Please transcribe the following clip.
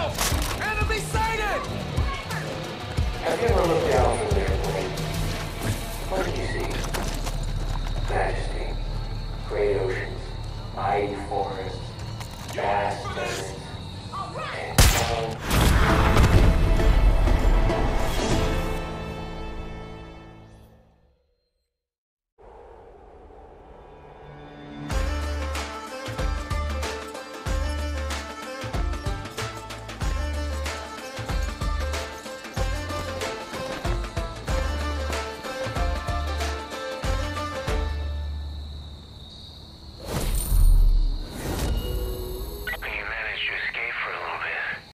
Help! Enemy sighted! Have you ever looked down from the airplane? What did you see? Majesty, great oceans, mighty forests, vast deserts, and